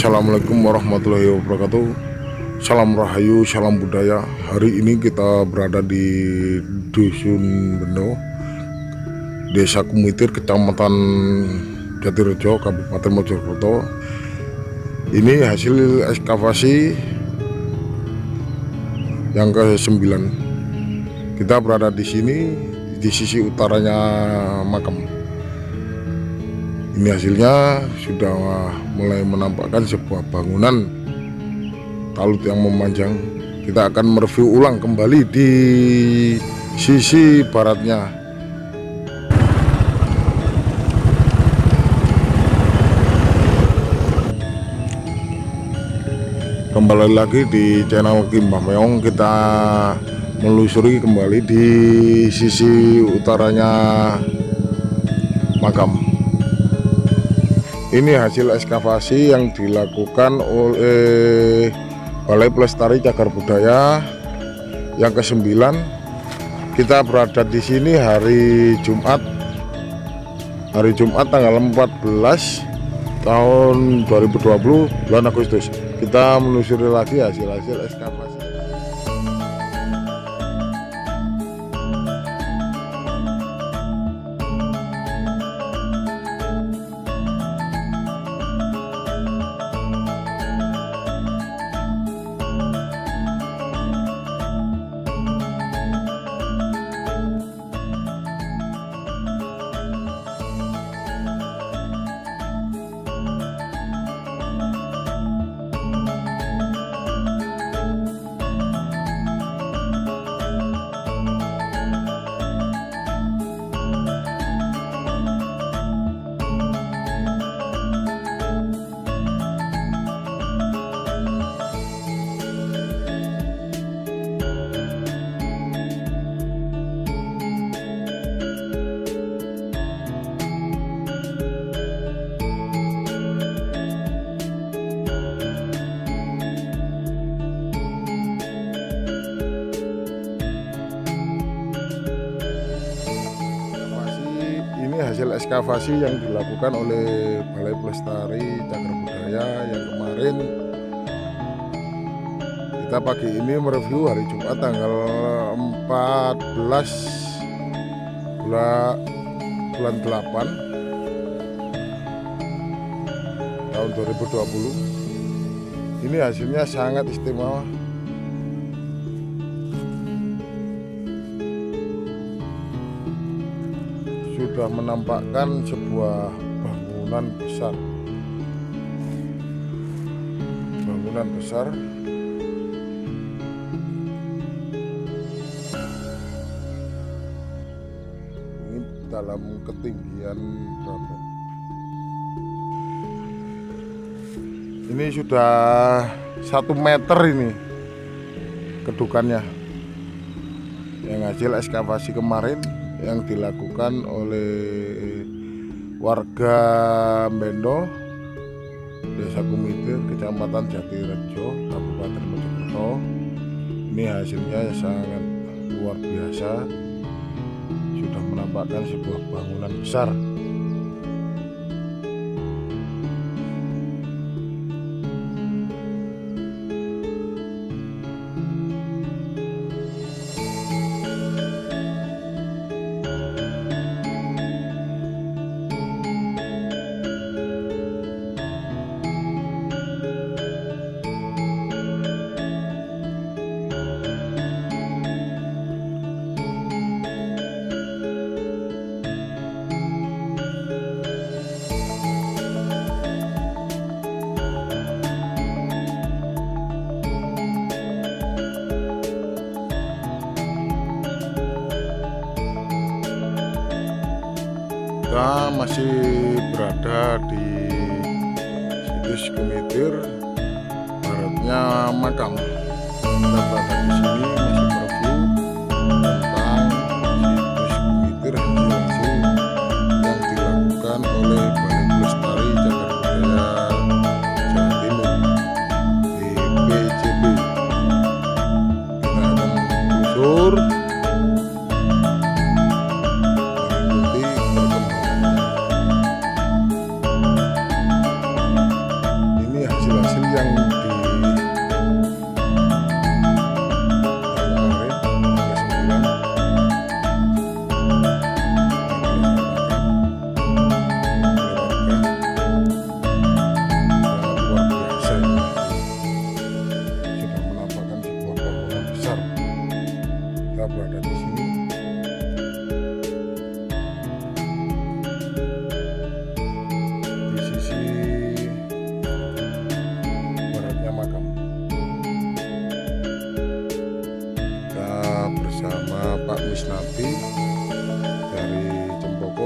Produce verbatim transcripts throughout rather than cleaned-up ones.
Assalamualaikum warahmatullahi wabarakatuh. Salam rahayu, salam budaya. Hari ini kita berada di Dusun Bendo, Desa Kumitir, Kecamatan Jatirejo, Kabupaten Mojokerto. Ini hasil ekskavasi yang ke sembilan. Kita berada di sini di sisi utaranya makam. Ini hasilnya sudah mulai menampakkan sebuah bangunan talut yang memanjang. Kita akan mereview ulang kembali di sisi baratnya. Kembali lagi di channel Kim Mbah Meong, kita melusuri kembali di sisi utaranya makam. Ini hasil ekskavasi yang dilakukan oleh Balai Pelestari Cagar Budaya yang kesembilan. Kita berada di sini hari Jumat, hari Jumat tanggal empat belas tahun dua ribu dua puluh, bulan Agustus. Kita menelusuri lagi hasil-hasil ekskavasi. Hasil ekskavasi yang dilakukan oleh Balai Pelestari Cagar Budaya yang kemarin. Kita pagi ini mereview hari Jumat tanggal empat belas bulan delapan tahun dua ribu dua puluh. Ini hasilnya sangat istimewa. Sudah menampakkan sebuah bangunan besar, bangunan besar ini dalam ketinggian berapa? Ini sudah satu meter ini kedukannya, yang hasil ekskavasi kemarin yang dilakukan oleh warga Bendo, Desa Kumitir, Kecamatan Jatirejo, Kabupaten Mojokerto. Ini hasilnya sangat luar biasa, sudah menampakkan sebuah bangunan besar. Kita masih berada di situs Kumitir, baratnya makam. Kita berada di sini masih mereview tentang situs Kumitir, hasil-hasil yang dilakukan oleh Balai Pelestari Cagar Budaya Jawa Timur B P C B. Kita akan menelusur hasil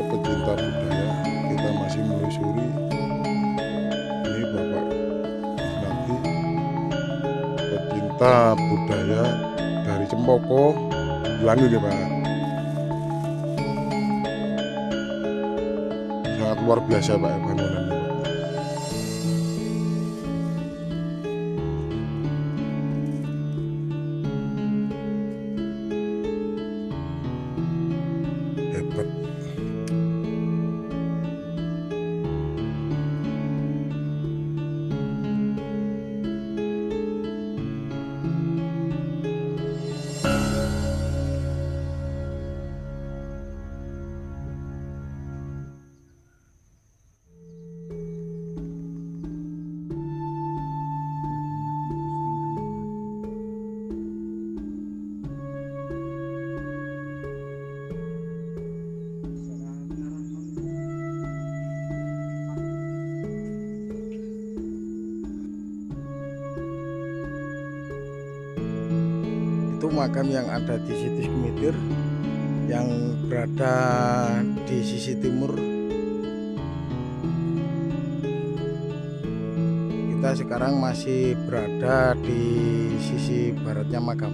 pecinta budaya, kita masih menelusuri. Ini Bapak nanti pecinta budaya dari Cempoko Langi ya Pak. Sangat luar biasa Pak bangunannya Pak. Hebat. Itu makam yang ada di situs Kemitir yang berada di sisi timur. Kita sekarang masih berada di sisi baratnya makam.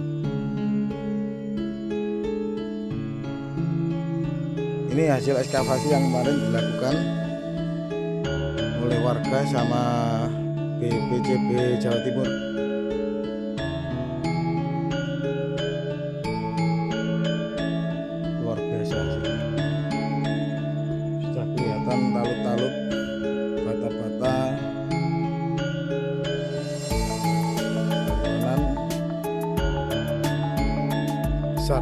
Ini hasil ekskavasi yang kemarin dilakukan oleh warga sama B P C B Jawa Timur. Luar biasa sih. Sudah kelihatan talut-talut, bata-bata, bangunan besar.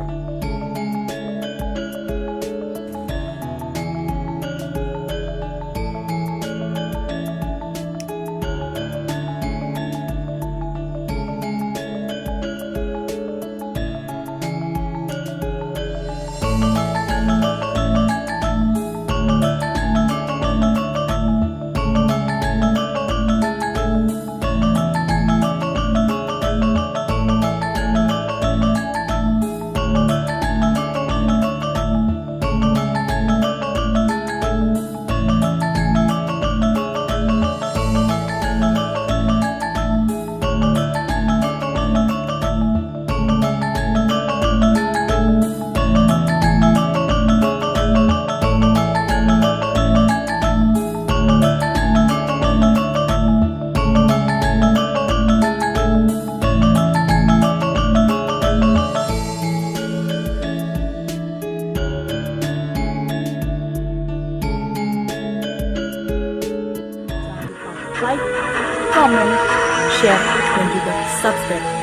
Like, comment, share, dan juga subscribe.